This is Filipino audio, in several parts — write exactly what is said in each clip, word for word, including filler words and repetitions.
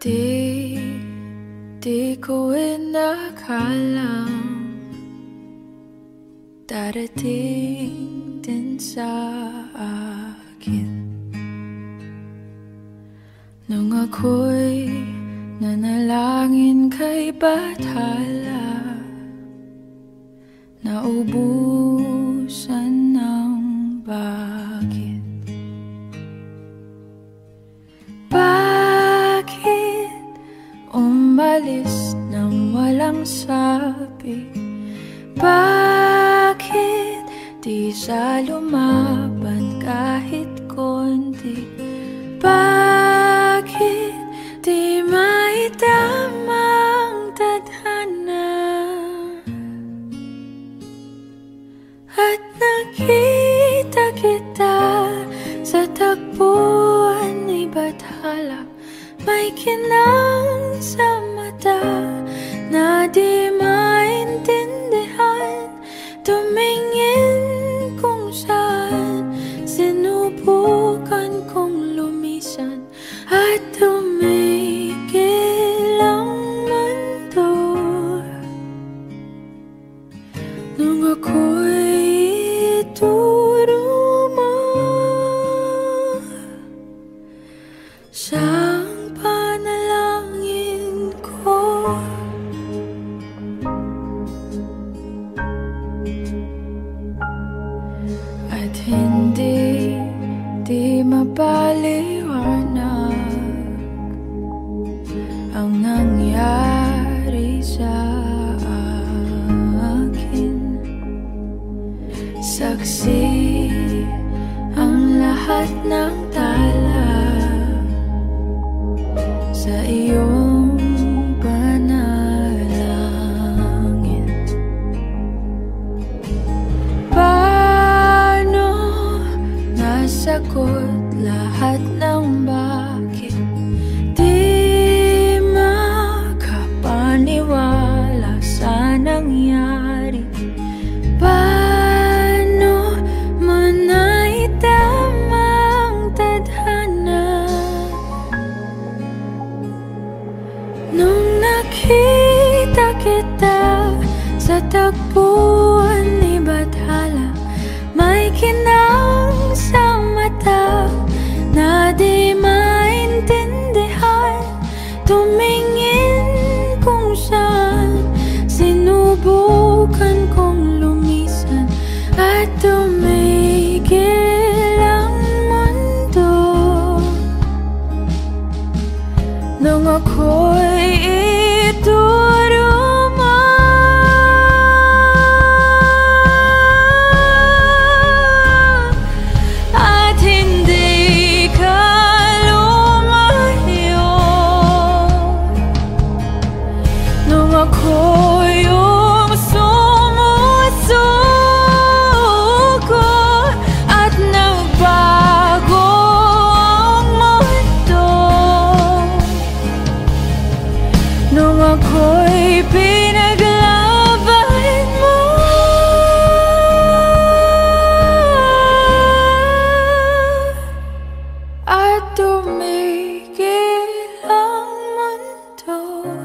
Di, di ko inakalang darating din sa akin nung ako'y nanalangin kay Bathala, naubusan ng bakit. Bakit umalis nang walang sabi? Bakit di sa lumaban kahit konti? Bakit di maitamang tadhana? At nakita kita sa tagpuan ni Bathala, may kinang sa mata na di maintindihan. Tumingin kung saan, sinubukan kong lumisan at tumigil ang mundo nung ako'y ituro mo siyang panalangin ko. At hindi, di mapaliwanag ang nangyari sa akin. Saksi ang lahat ng tala sa iyong panalangin. Paano nasagot lahat ng bakit? Di makapaniwala sa nangyari. Paano mo naitamang tadhana nung nakita kita sa tagpuan ni Bathala? May kinang sa mata na di maintindihan. Tumingin kung saan, sinubukan kong lumisan at tumigil ang mundo nung ako'y ituro mo at hindi ka lumayo nung ako yung sumusuko at nagbago ang mundo nung ako'y pinaglaban mo. At tumigil ang mundo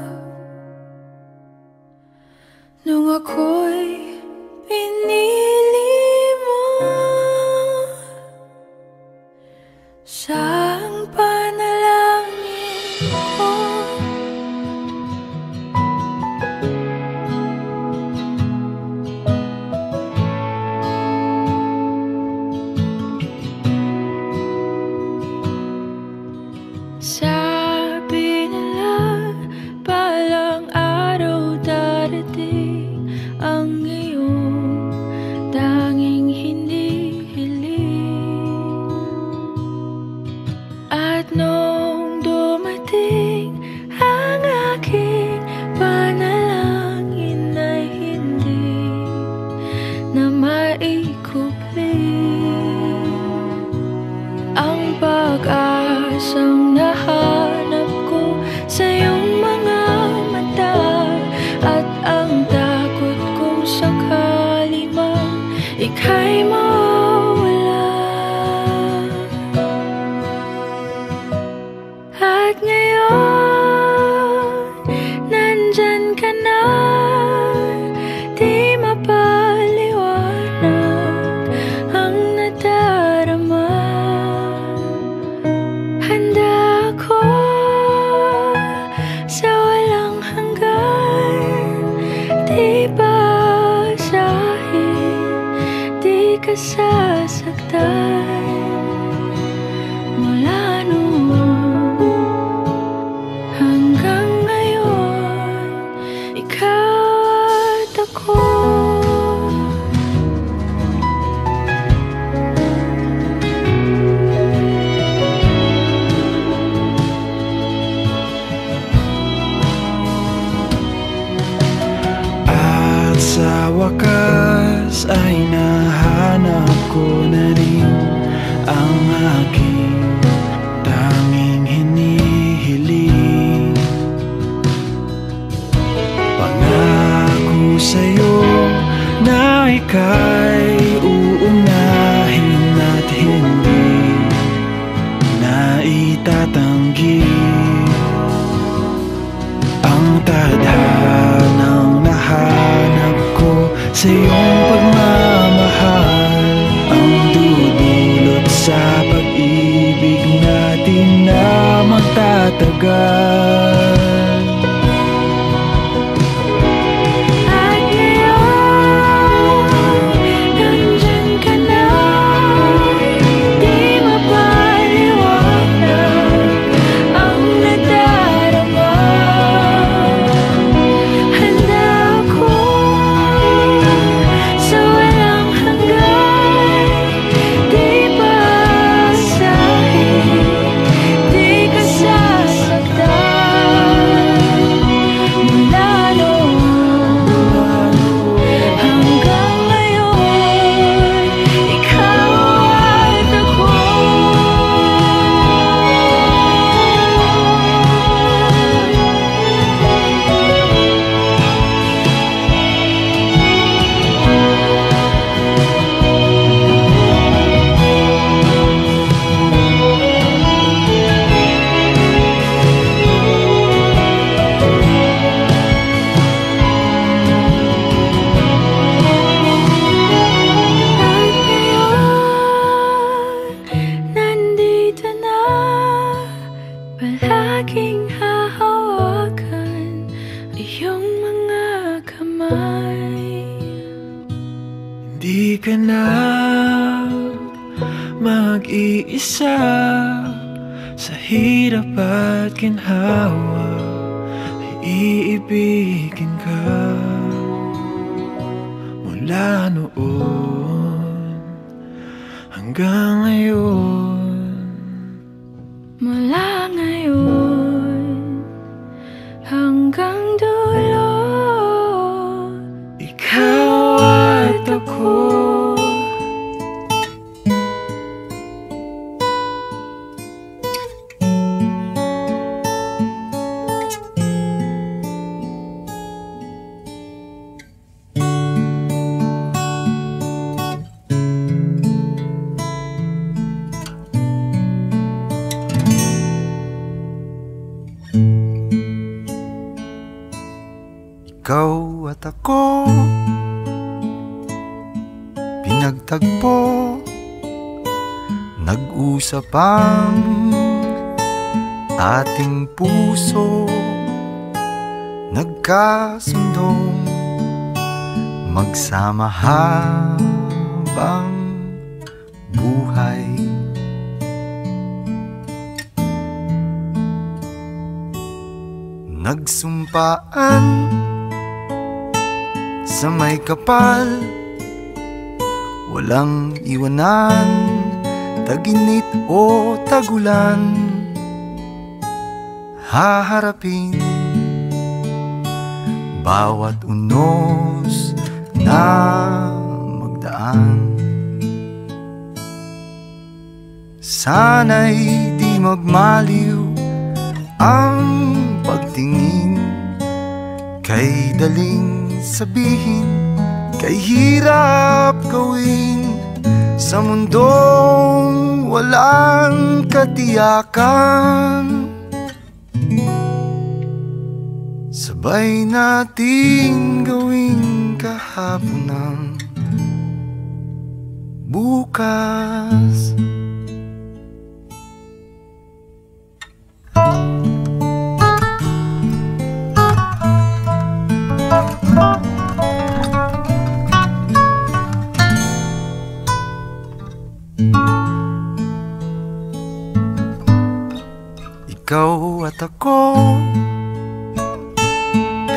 nung ako'y pinili mo siyang panalangin ko. Sabi nila balang araw darating ang iyong tanging hinihiling. At nung dumating ang aking panalangin ay hindi na maikupling ang pag-asang nahanap ko sa iyong mga mata at ang takot kong sakali man ika'y mawala. At ngayon nasasaktan mula noon hanggang ngayon. Ikaw at ako, sa wakas ay nahanap ko na rin ang aking tanging hinihiling. Pangako sa'yo na ika'y uunahin at hindi na itatanggi ang tadhanang nahanap ko sa iyong pagmamahal, ang dudulot sa pag-ibig natin na magtatagal. at ngayon nandyan ka na, di mapaliwanag ang nadarama. Handa ako sa walang hanggan, di basahin, di ka sasaktan. Mula noon hanggang ngayon, ikaw at ako. At ngayon, nandito na, palaging hahawakan iyong mga kamay. Hindi ka na mag-iisa sa hirap at ginhawa, ay iibigin ka mula noon hanggang ngayon. Mula ngayon hanggang dulo, Ikaw at ako. Ikaw at ako, pinagtagpo, nag-usap ang ating puso, nagkasundong magsama habang buhay. Nagsumpaan sa may kapal, walang iwanan, taginit o tagulan, haharapin bawat unos na magdaan. Sana'y di magmaliw ang pagtingin, kay daling sabihin, kay hirap gawin sa mundong walang katiyakan. Sabay natin gawin kahapon ng bukas.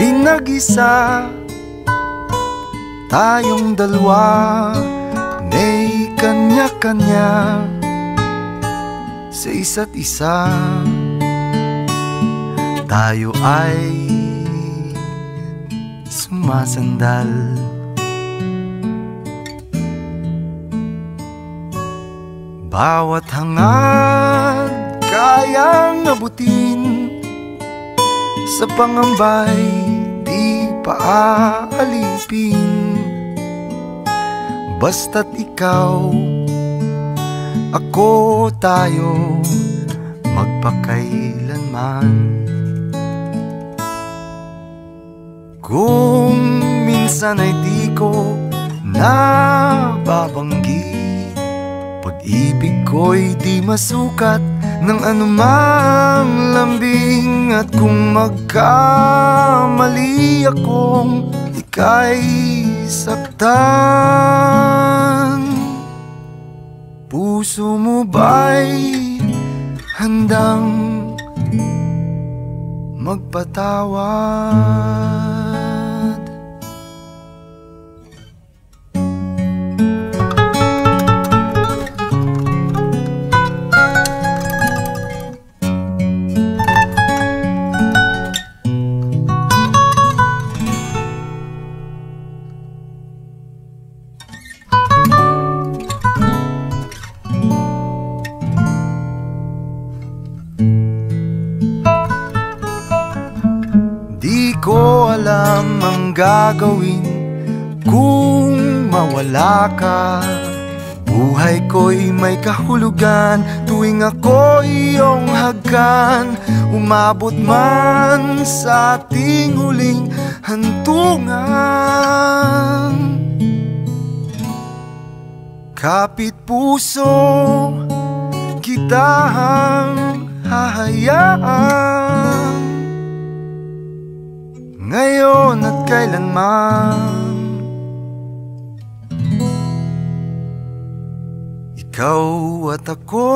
di nag-isa. Tayong dalawa may kanya-kanya sa isa't isa. Tayo ay sumasandal. Bawat hangad kayang abutin, sa pangambay di paaalipin. Basta't ikaw, ako, tayo, magpakailanman. Kung minsan ay di ko nababanggit, pag-ibig ko'y di masukat ng anumang lambing. At kung magkamali akong ika'y saktan, puso mo ba'y handang magpatawad? Di ko alam ang gagawin kung mawala ka. Buhay ko'y may kahulugan tuwing ako'y iyong hagkan. Umabot man sa ating huling hantungan, kapit puso kitang hahayaan, ngayon at kailanman. Ikaw at ako.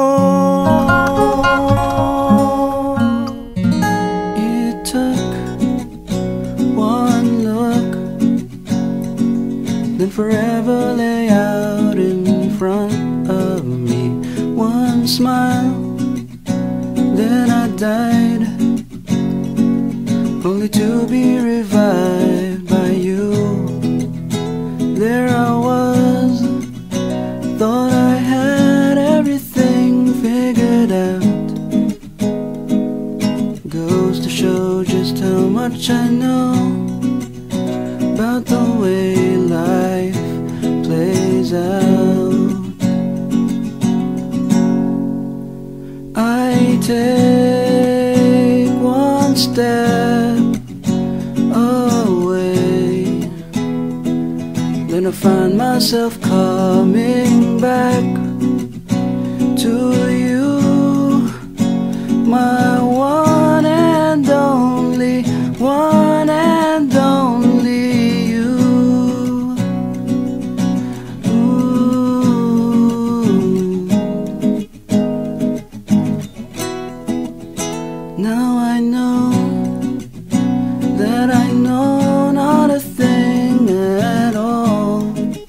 It took one look, then forever lay out in front of me. One smile, then I died, only to be revived by you. There I was, thought I had everything figured out. Goes to show just how much I know about the way life plays out. I take one step away, then I find myself coming back to you, my one and only, one and only you. Ooh. Now I know that I know not a thing at all,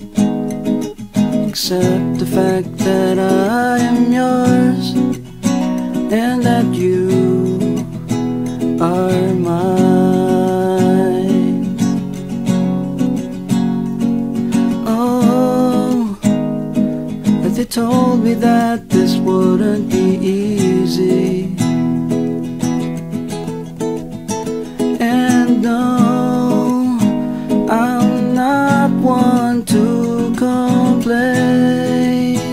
except the fact that I am yours and that you are mine. Oh, but they told me that this wouldn't be easy. And no, I'm not one to complain.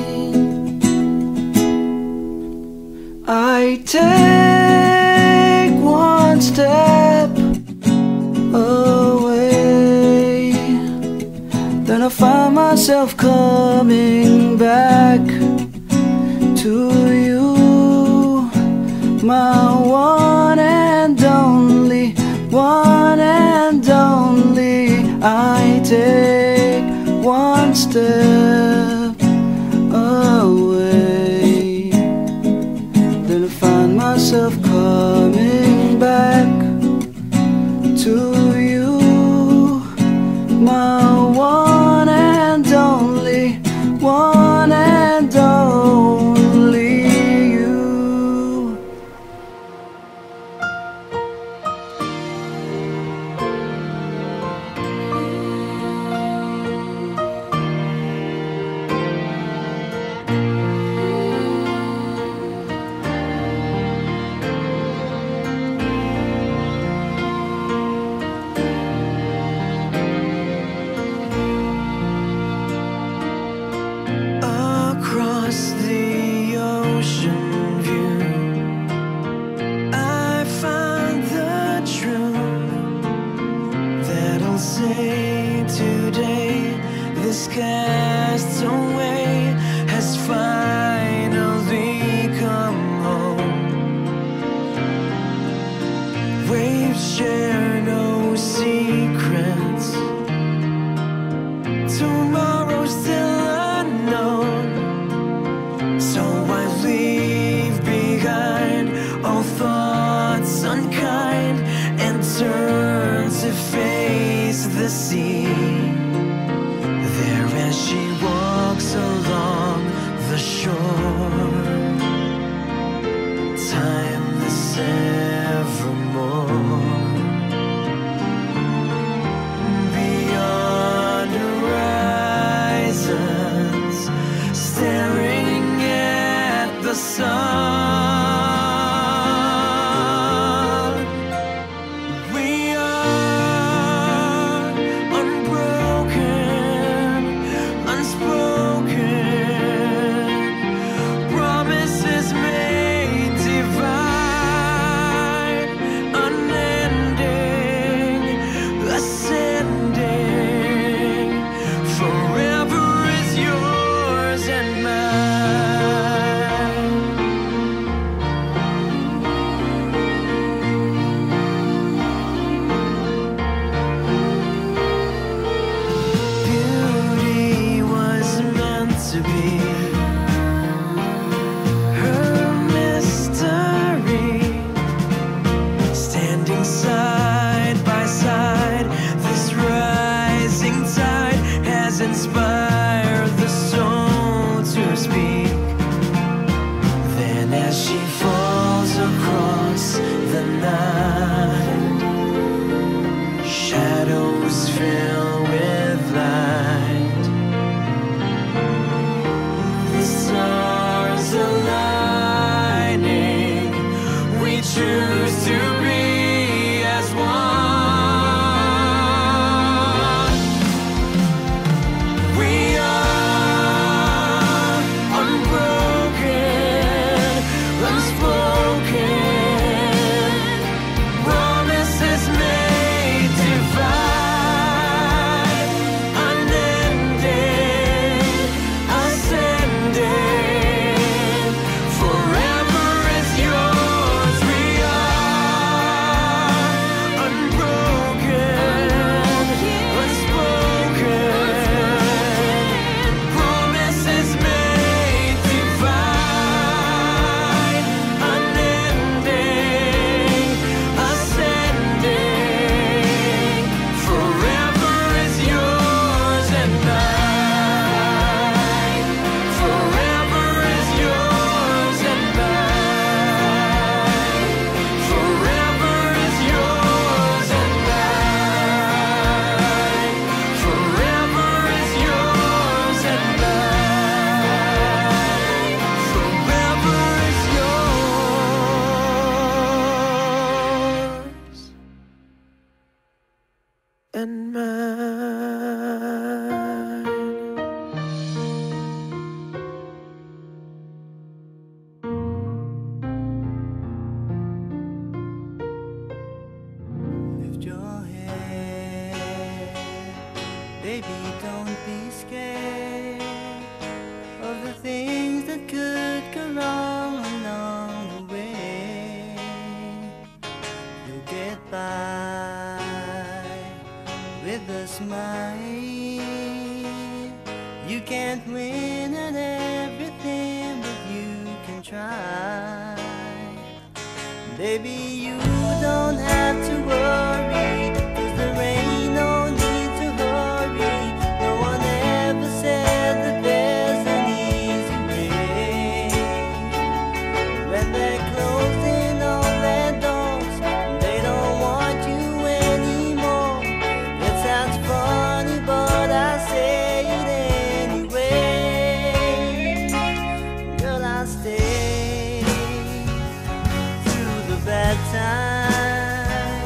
I take one step away, then I find myself coming back to you, my one and only, one and only. I take one step away, then I find myself coming back to you. We've shared no secrets. Tomorrow's still unknown, so I leave behind all thoughts unkind and turn to face the sea. There as she walks along the shore, timeless evermore. Beyond horizons, staring at the sun. We are unbroken, unspoken, promises made divine, unending, ascending. Forever is yours and mine. Beauty was meant to be her mystery, standing side by side. This rising tide has inspired the soul to speak. Then as she falls across the night, shadows fill with light. The stars aligning, we choose to be as one. We are unbroken, unspoken, promises made divine, unending, ascending. Forever is yours. We are unbroken, unspoken, promises made divine, unending, ascending. Forever is yours and mine. Forever is yours and mine. Forever is yours and mine. Forever is yours and mine. Forever is yours and mine. Lift your head, baby, don't be scared of the things that could go wrong along the way. You'll get by with a smile. You can't win at everything, but you can try. Baby, you don't have to worry, 'cause there ain't no need to hurry. No one ever said that there's an easy way. When they're closing all their doors, they don't want you anymore. It sounds funny, but I say it anyway. Girl, I stay through the bad times.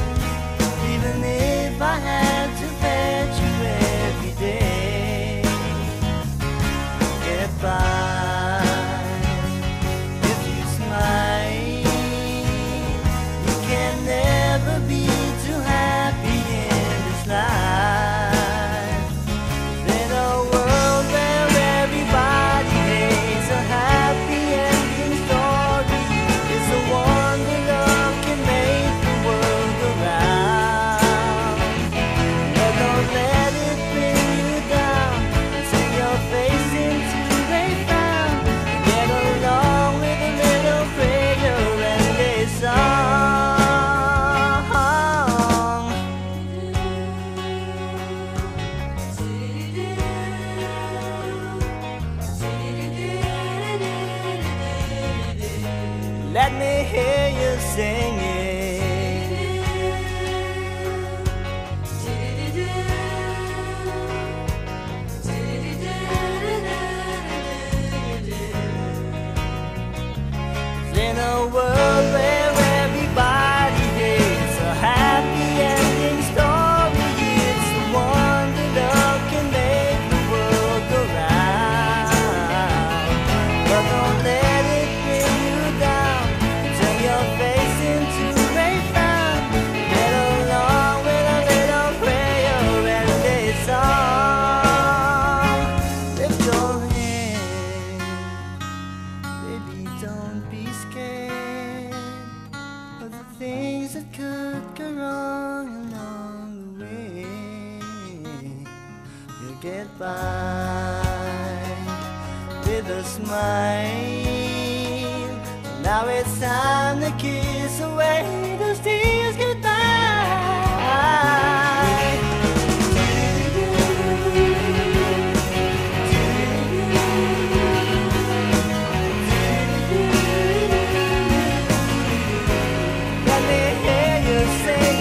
fine with a smile. Now it's time to kiss away those tears goodbye. Let me hear you sing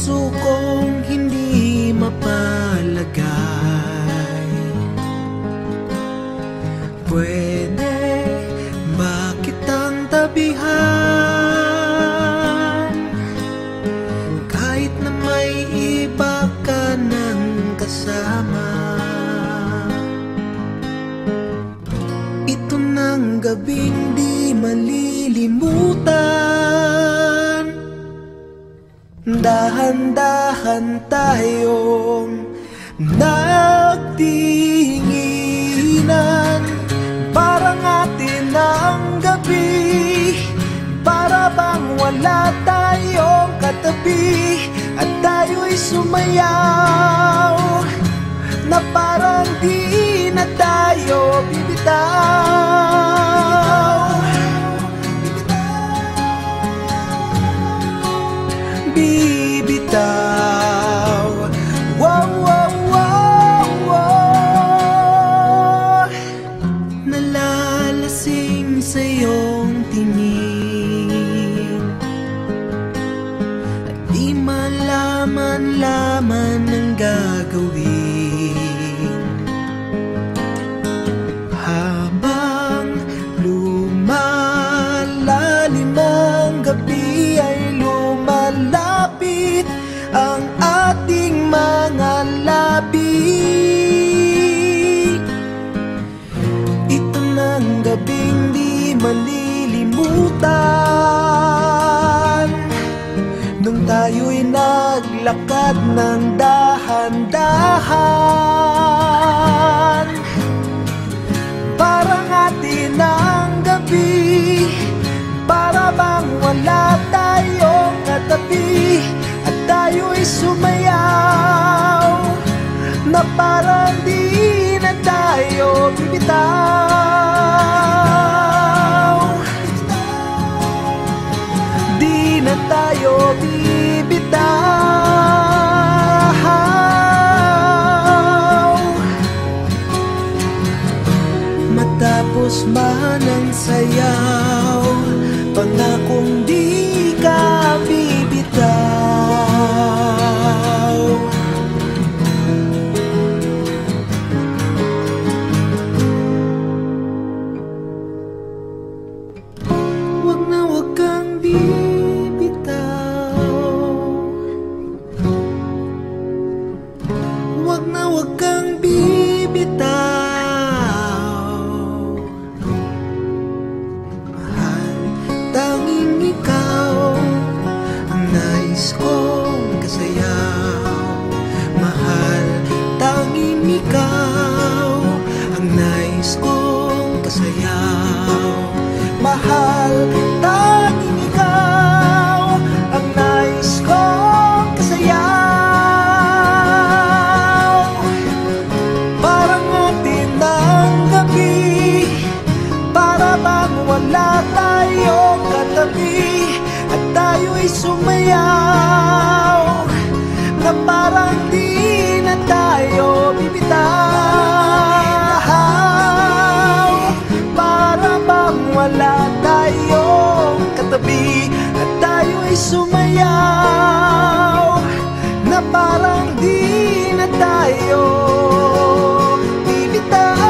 puso kong hindi mapalagay. Pwede ba kitang tabihan kahit na may iba ka ng kasama? Ito ng gabing di malilimutan, dahan-dahan tayong nagtinginan. Parang atin ang gabi, para bang wala tayong katabi, at tayo'y sumayaw na parang di na tayo bibitaw. Bibitaw. Wow, wow, wow, wow. Nalalasing sa iyong tingin at di malaman-laman ang gagawin. Habang lumalalim ang gabi ay lumalapit ang ating mga labi. Ito ng gabing di malilimutan, nung tayo'y naglakad ng dahan-dahan. Parang atin ang gabi, para bang wala tayong katabi, at tayo'y sumayaw na parang di na tayo bibitaw. Di na tayo bibitaw. Matapos man ang sayaw, pangakong di ka bibitaw. Wag na wag kang bibitaw. Wag na wag kang bibitaw. Mahal, tanging ikaw ang nais kong kasayaw. Mahal, tanging ikaw ang nais kong kasayaw. Mahal, tanging ikaw ang nais kong kasayaw. Parang atin ang gabi, para bang wala tayong katabi, at tayo'y sumayaw na parang di na tayo bibitaw. Para bang wala tayong katabi, at tayo'y sumayaw na parang di na tayo bibitaw.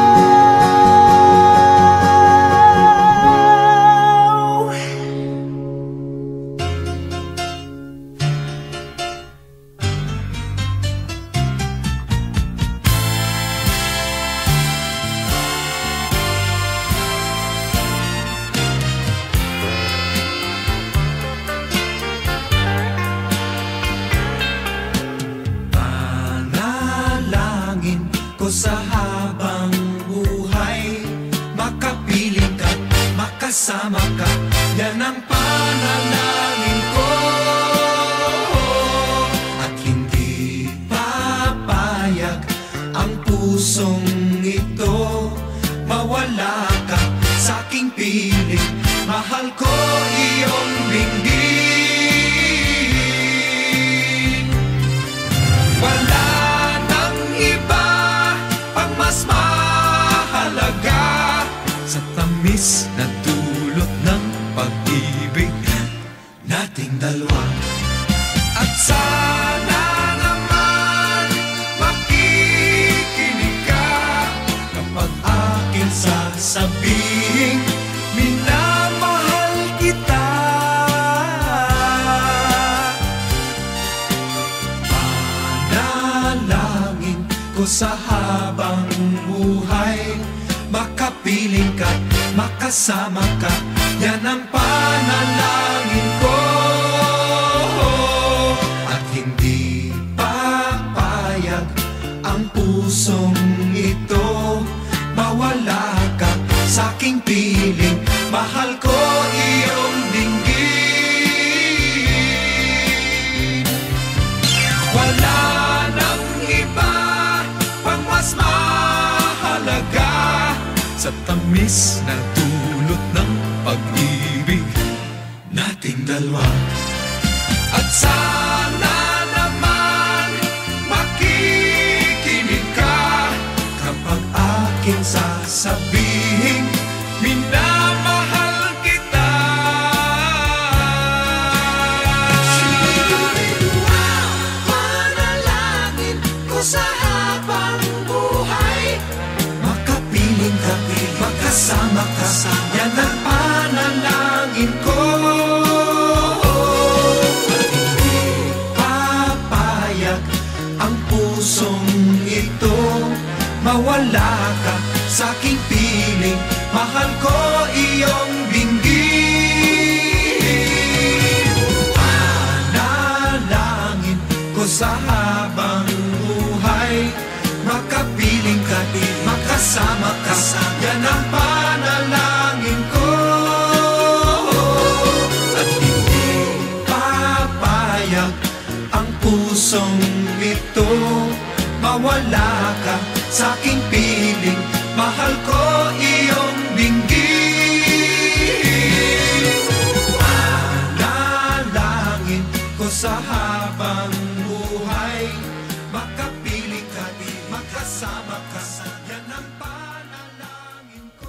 Sa habang buhay, makapiling ka, makasama ka, yan ang panalangin ko. At hindi papayag ang pusong ito, mawala ka sa aking piling. Mahal ko iyong dinggin. Wala nang iba mas mahalaga sa tamis na dulot ng pag-ibig nating dalawa. At sa ko sa habang buhay. Makapiling ka't makasama ka, yan ang panalangin ko. At hindi papayag ang pusong ito, mawala ka sa aking piling. Mahal ko iyong dinggin. Wala nang iba pang mas mahalaga sa tamis na dulot ng pag-ibig nating dalawa. At sana naman makikinig ka kapag aking sasabihin minamahal kita. Panalangin ko sa habang buhay, makapiling ka, makasama ka, yan ang panalangin ko. At hindi papayag ang pusong ito, mawala ka sa aking piling. Mahal ko iyong dinggin. Panalangin ko sa habang buhay, makapiling ka, makasama ka, yan ang panalangin ko. At hindi papayag ang pusong ito, mawala ka sa aking piling. Mahal ko iyong dinggin. Panalangin ko sa habang buhay, makapiling ka, makasama ka, yan ang panalangin ko.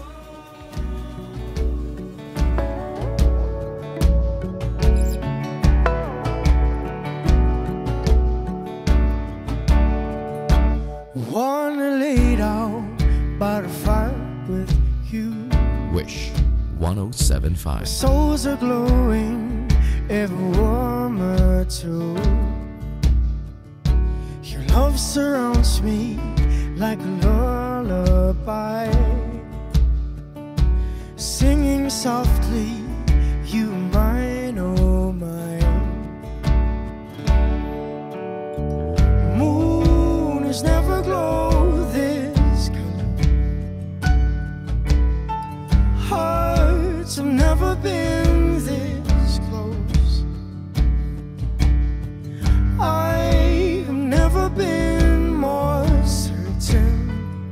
Wanna lay down by the fire with you. Wish one oh seven point five. Souls are glowing, every warm or two. Your love surrounds me like a lullaby, singing softly, you mine, oh mine. Moon has never glowed this color, hearts have never been this close. I have never been more certain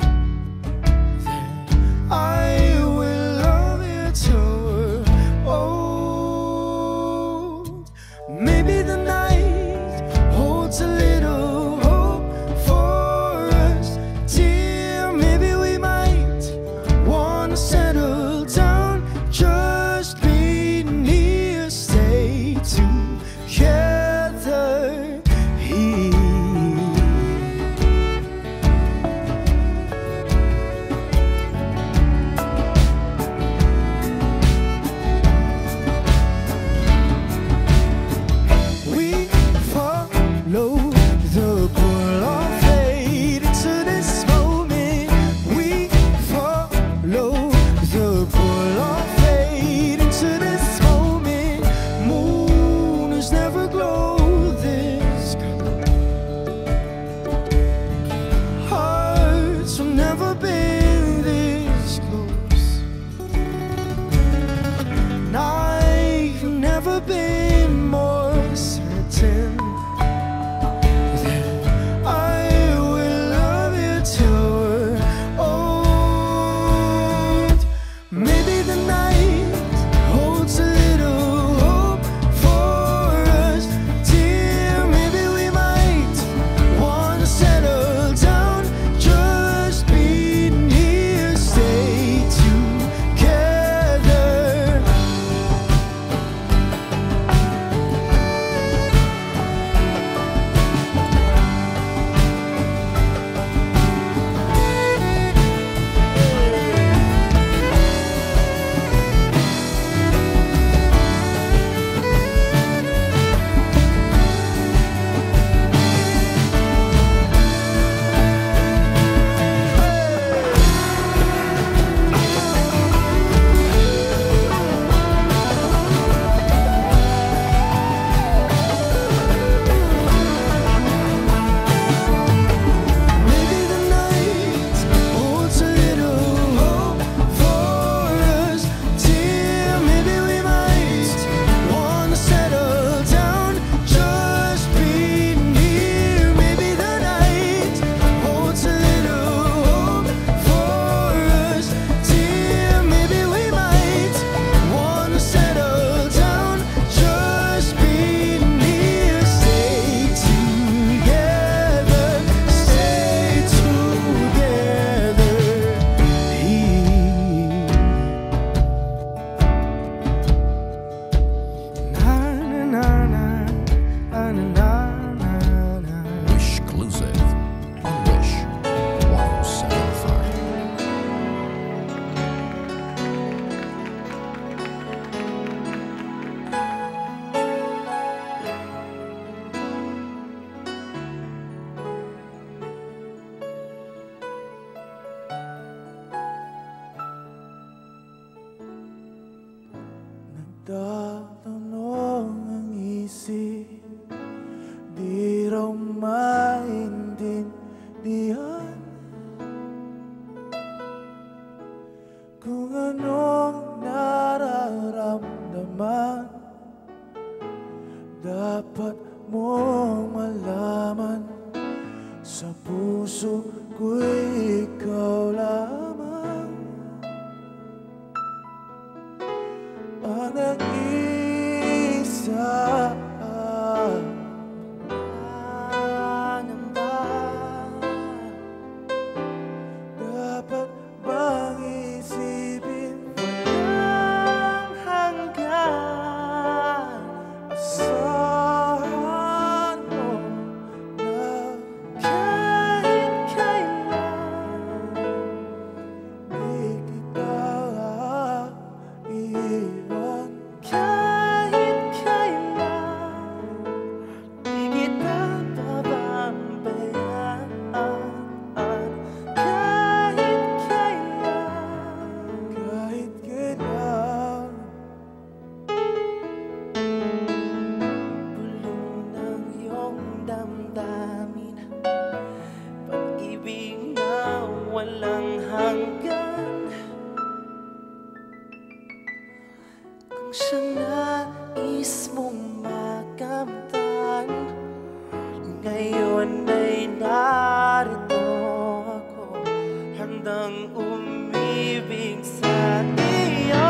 that I will love you till we're old. Maybe the night holds a little hope for us, dear. Maybe we might wanna settle down, just be near, stay together here. We follow the pull of fate into this moment. We follow the pull of fate into this moment. Moon has never glowed this color, hearts have never been this close, and I've never been more certain that I will love you till we're old. Maybe the night holds a little hope for us, dear. Maybe we might wanna settle down, just be near, stay together. Nagtatanong ang isip, di raw maintindihan kung anong nararamdaman. Dapat mong malaman, sa puso ko'y ikaw lamang ang nag-isa. Dapat bang isipin walang hanggan? Asahan mo na kahit kailan di kita iiwan. Kahit kailan di kita pababayaan. Kahit kailan, kahit kailan. Bulong ng iyong damdamin, pag-ibig na walang hanggan. Kung siyang nais mong makamtan, ngayon ay narito ako, handang umibig sa iyo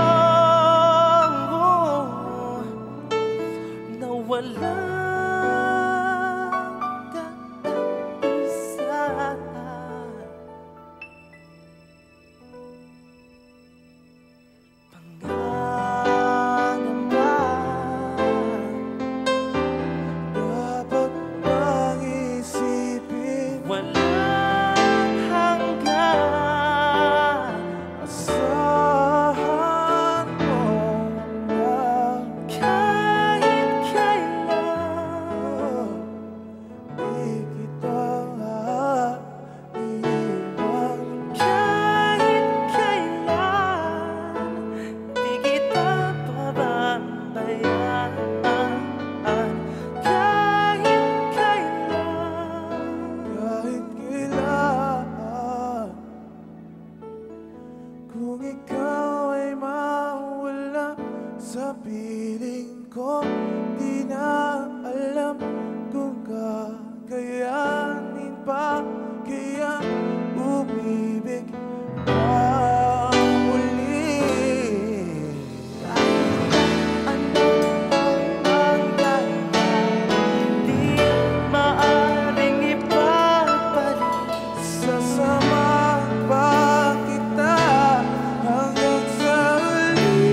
na walang katapusan. Pangangamba, dapat bang isipin walang hanggan? Asahan mo na kahit kailan di kita iiwan. Kahit kailan di kita pababayaan. Kahit kailan, kahit kailan. Kung ikaw ay mawala sa piling ko, di na alam kung kakayanin pa kaya umibig pa muli. Ano ang mangyayari, di maaaring ipapalit. Sasamahan pa kita hanggang sa huli.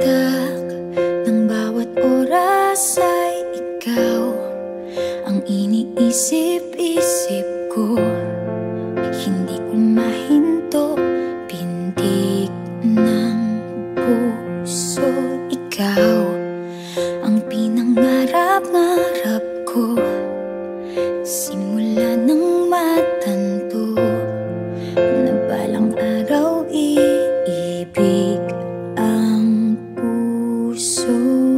Patak ng bawat oras ay ikaw ang iniisip-isip ko. Hindi ko mahinto, pintig ng puso. Ikaw ang pinangarap-ngarap ko, simula nang matanto na balang araw iibig ang puso.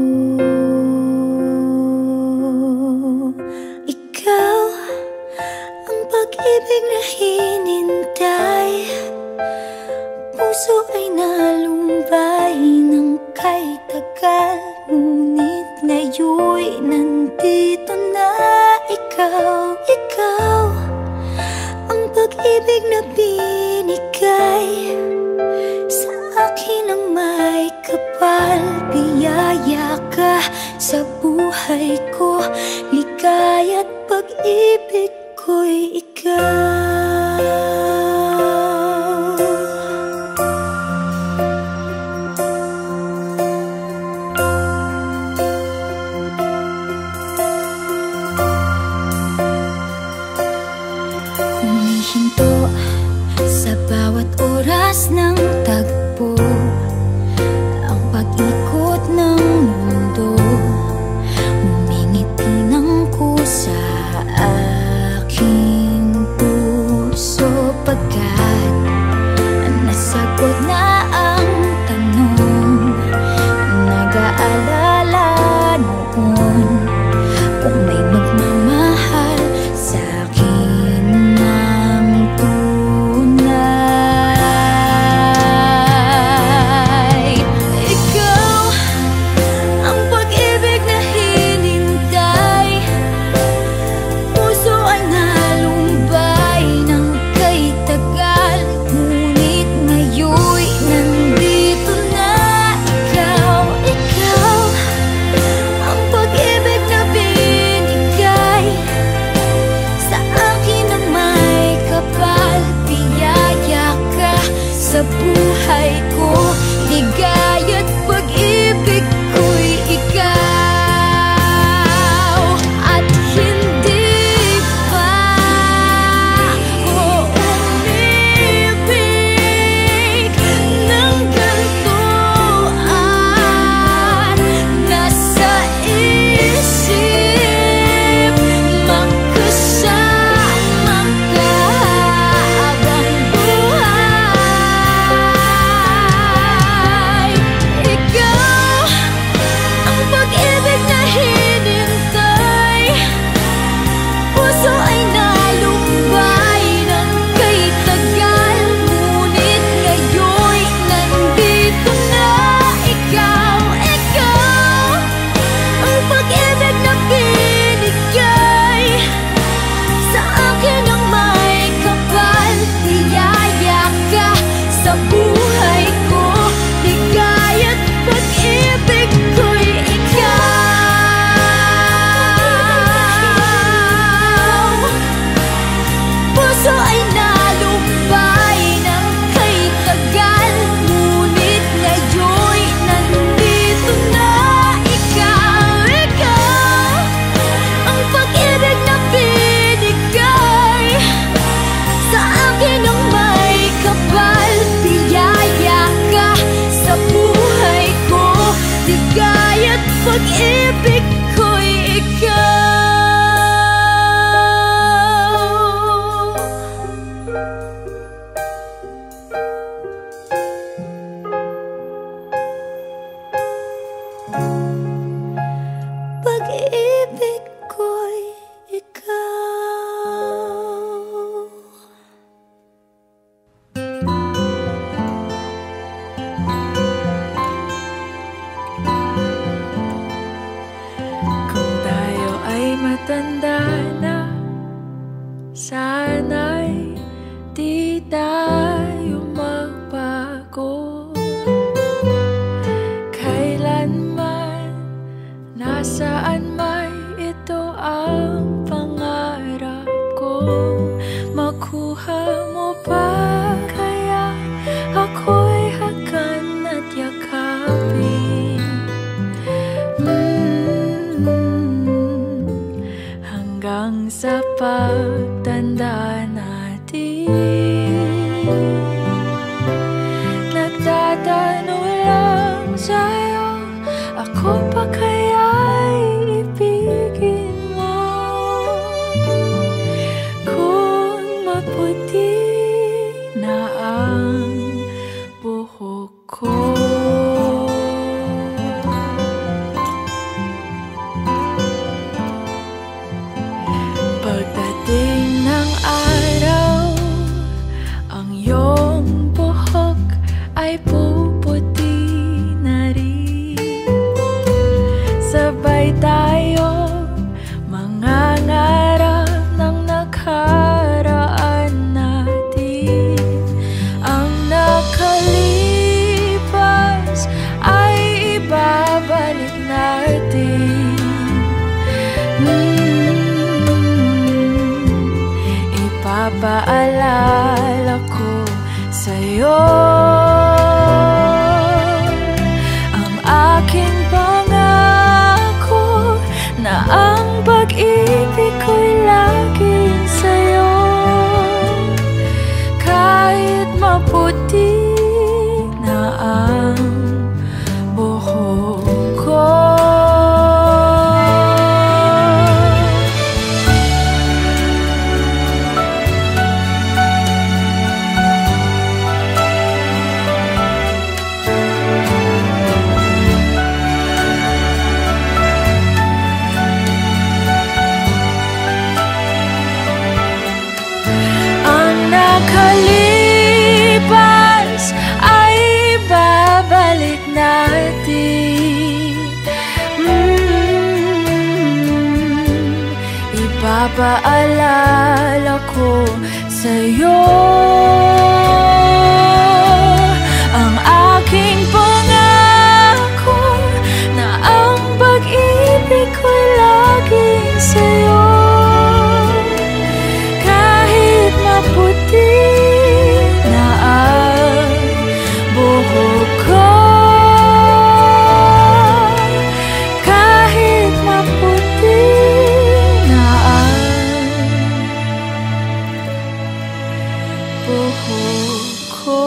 Ikaw ang pag-ibig na hinintay, puso ay nalumbay ng kay tagal, ngunit ngayon'y nandito na ikaw. Ikaw ang pag-ibig na binigay sa akin ang may kapal. Biyaya ka sa buhay ko, ligaya't pag-ibig ko'y ikaw. Humihinto sa bawat oras ng tagpo, ang pag-ikot ng mundo, ngumingiti ng kusa aking puso. Pagkat nasagot na ang tanong, nag-aalala noon kung may magmamahal sa'kin ng tunay. Ikaw ang pag-ibig na hinintay, puso ay nalumbay ng kay tagal, ngunit ngayon'y nandito na ikaw. Ikaw ang pag-ibig na binigay sa akin ang may kapal. Biyaya ka sa buhay ko, ligaya't pag-ibig ko'y ikaw. At hindi pa ko umibig ng ganito at nasa isip magkasama ka habang buhay. Ikaw ang pag-ibig na hinintay, puso ay nalumbay ng kay tagal, ngunit ngayon'y nandito na ikaw. Ikaw ang pag-ibig na binigay sa akin ang may kapal. Biyaya ka sa buhay ko, ligaya't pag-ibig ko'y ikaw. Puso ay nalumbay ng kay tagal, ngunit ngayon'y nandito na ikaw. Ikaw ang pag-ibig na binigay sa akin ang may kapal. Biyaya ka sa buhay ko, ligaya't pag-ibig ko'y ikaw. Pag-ibig ko'y ikaw. Kung tayo ay matanda na, sana'y di tayo magbago. Kailanman pagtanda natin. Nagtatanong lang sa'yo, ako pa kaya'y ibigin mo? Kung maputi na ang buhok ko, pagdating ng araw, ang iyong buhok ay puputi na rin. Sabay tayo mangangarap ng nakaraan natin. Ang nakalipas ay ibabalik natin. mm. Ipapaalala ko sa'yo ang aking pangako na ang pag-ibig ko'y laging sa'yo. Kahit maputi na ang buhok ko. Nakalipas ay babalik natin. mm, Ipapaalala ko sa'yo ang aking pangako na ang pag-ibig ko'y laging sa'yo. Kahit maputi na ang buhok ko, kahit maputi na ang buhok ko.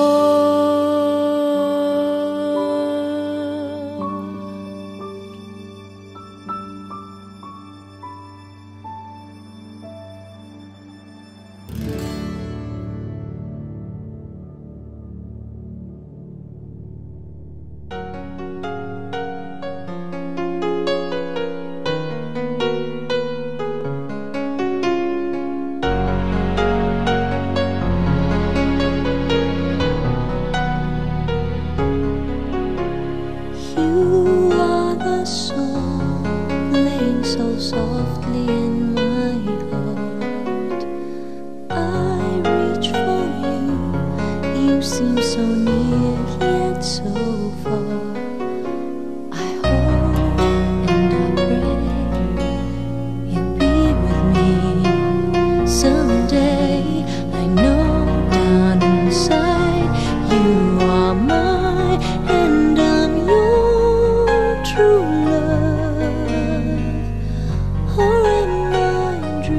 You are the song playing so softly in my heart. I reach for you, you seem so near yet so far. I hope and I pray you'll be with me someday. I know down inside you are mine and I'm your true love. Or am I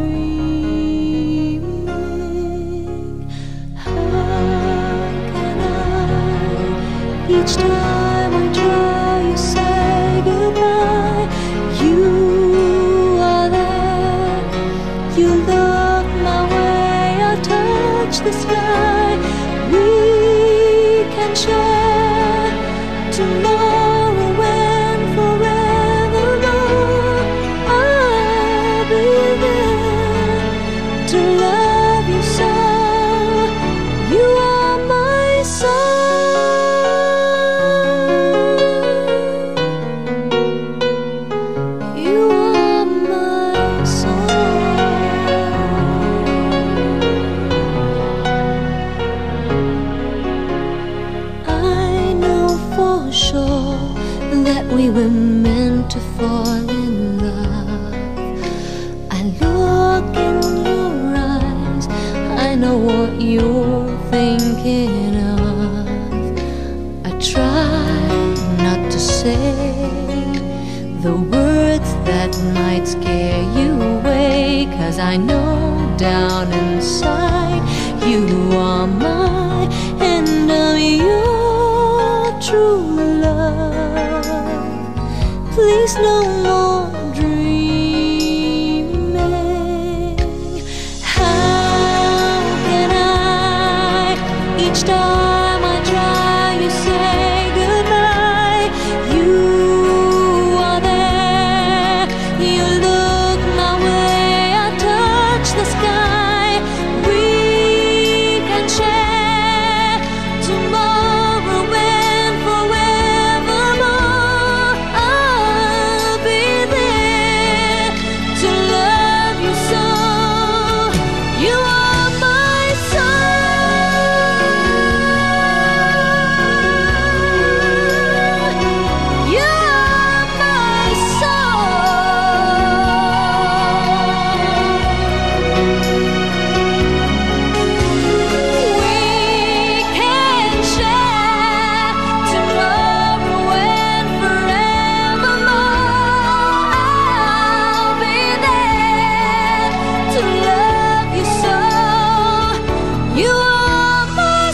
dreaming? How can I? Each time I try, you say goodbye. You are there. You look my way. I touch the sky. We can share tomorrow and forevermore. I'll be there to love you so. You are my sun. You are my sun. I know for sure that we were meant to fall in love. I look in your eyes, I know what you're thinking of. I try not to say the words that might scare you away, 'cause I know down inside. You are mine and I'm your true love. Please no more dreaming. How can I, each time I try, you say goodbye. You are there, you look my way, I touch the sky. We can share tomorrow and forevermore. I'll be there to love you so. You are my sun. You are my We can share tomorrow and forevermore. I'll be there to love you so. You are my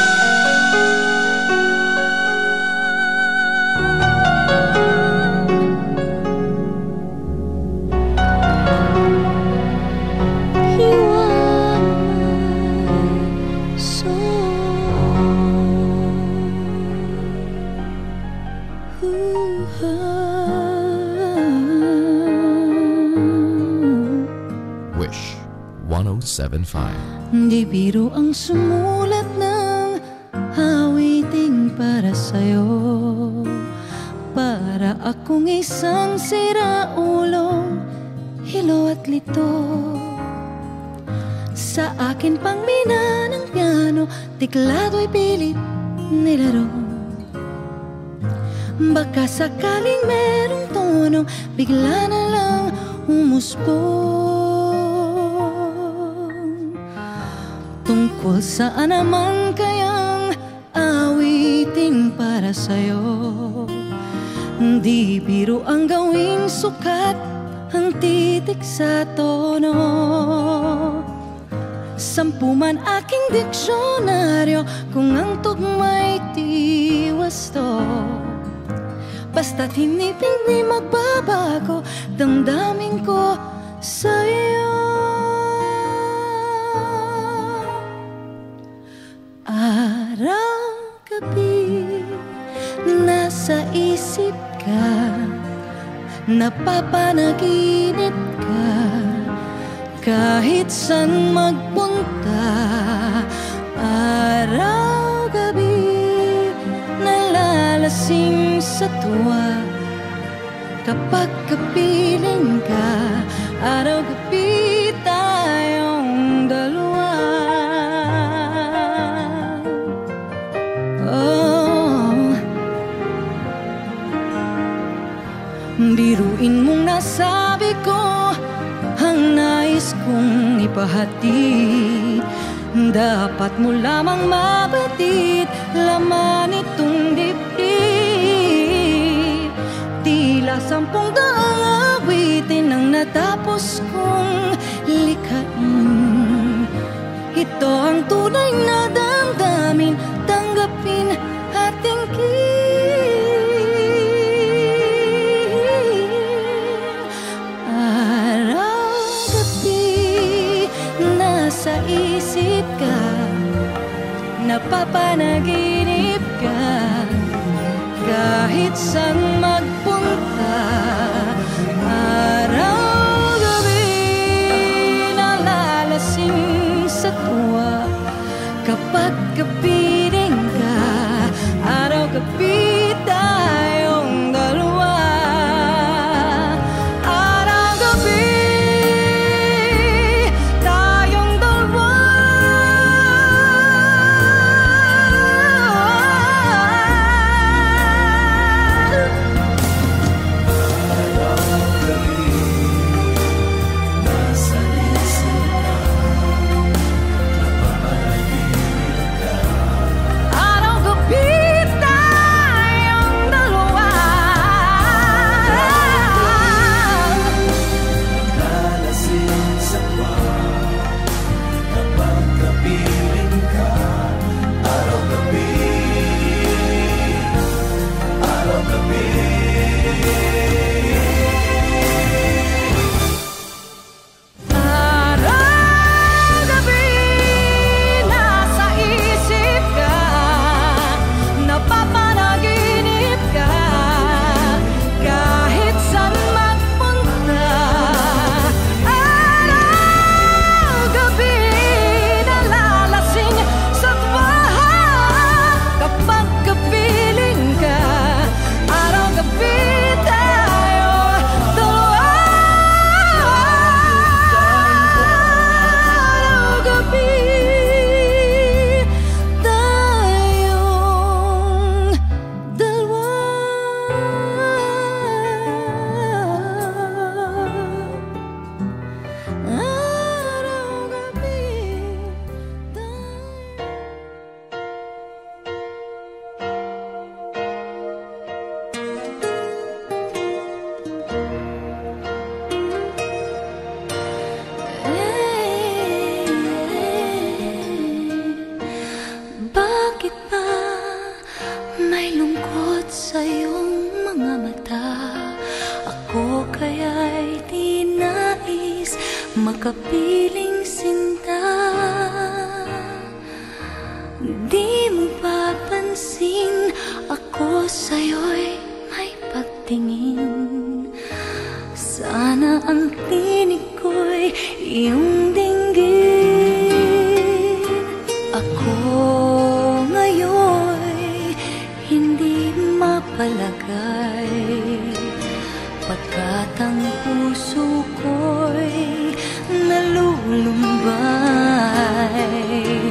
You are my soul. Wish one oh seven point five. Di biro ang sumulat ng awiting para sa'yo. Para akong isang siraulo, hilo at lito. Sa akin pang mina ng piano, tiklado'y pilit nilaro. Baka sakaling merong tono, bigla na lang umusbong. Tungkol saan naman kayang awiting para sa'yo? Di biro ang gawing sukat, ang titik sa tono. Sampu man aking diksyonaryo, kung ang tugma'y tiwasto. Basta't hindi-hindi magbabago damdamin ko sa'yo. Araw-gabi nasa isip ka, napapanaginip ka. Kahit saan magpunta, araw-gabi nalalasing sa tuwa. Kapag kapiling ka, araw-gabi tayong dalawa. Oh, biruin mong nasabi ko ang nais kong ipahatid. Dapat mo lamang mabatid laman itong dibdib. Tila sampung daang awitin ang natapos kong likhain. Ito ang tunay na damdamin, tanggapin at tingin. Araw-gabi nasa isip ka, napapanaginip ka. Kahit saan magpunta, araw-gabi nalalasing sa tuwa. Kapag kapiling ka, araw-gabi tayong dalawa. Araw-gabi tayong dalawa. Makapiling sinta, di mo papansin, ako sa'yo'y may pagtingin. Sana ang tinig ko'y iyong dinggin. Ako ngayon'y hindi mapalagay, pagkat ang puso ko'y nalulumbay.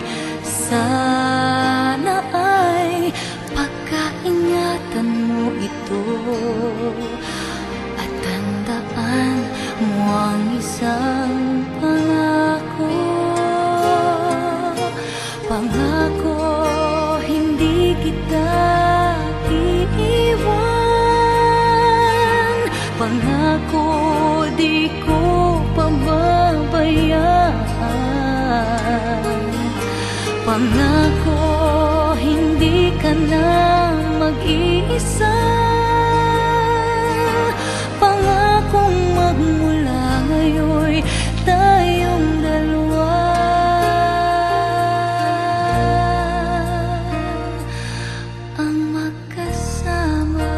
Sana ay pagkaingatan mo ito at tandaan mo ang isang pangako. Pangako hindi kita iiwan. Pangako di ko pababayaan. Pangako hindi ka na mag-iisa. Pangakong magmula ngayon'y tayong dalawa ang magkasama.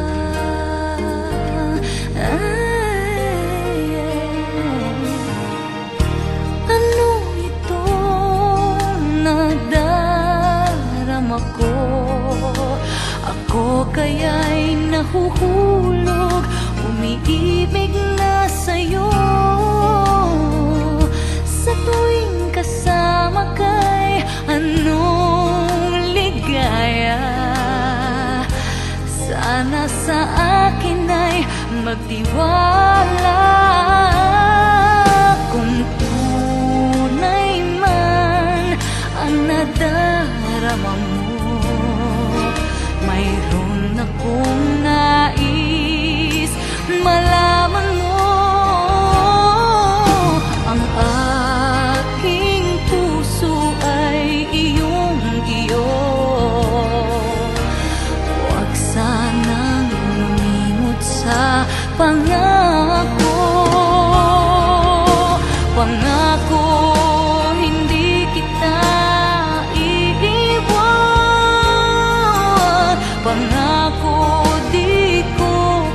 Ako kaya'y nahuhulog, umiibig na sa'yo. Sa tuwing kasama ka'y anong ligaya. Sana sa akin ay magtiwala. Kung tunay man ang nadarama mo, mayroon akong nais malaman mo. Ang aking puso ay iyong-iyo. Huwag sanang lumimot sa pangako. Pangako hindi kita iiwan. Pangako di ko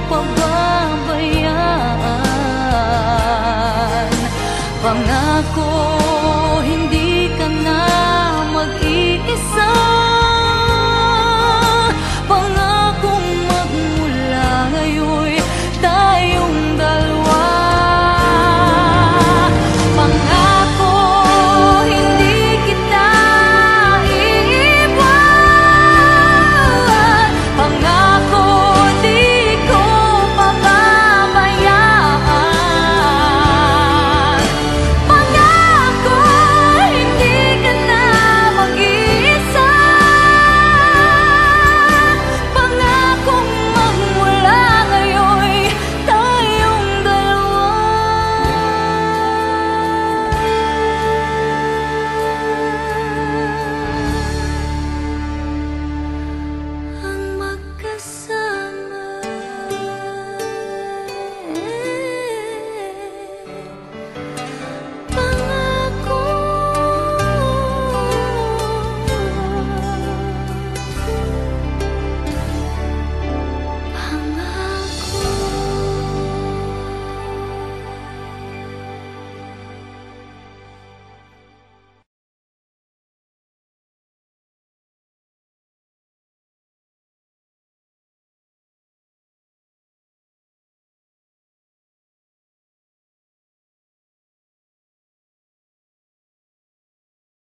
pababayaan. Pangako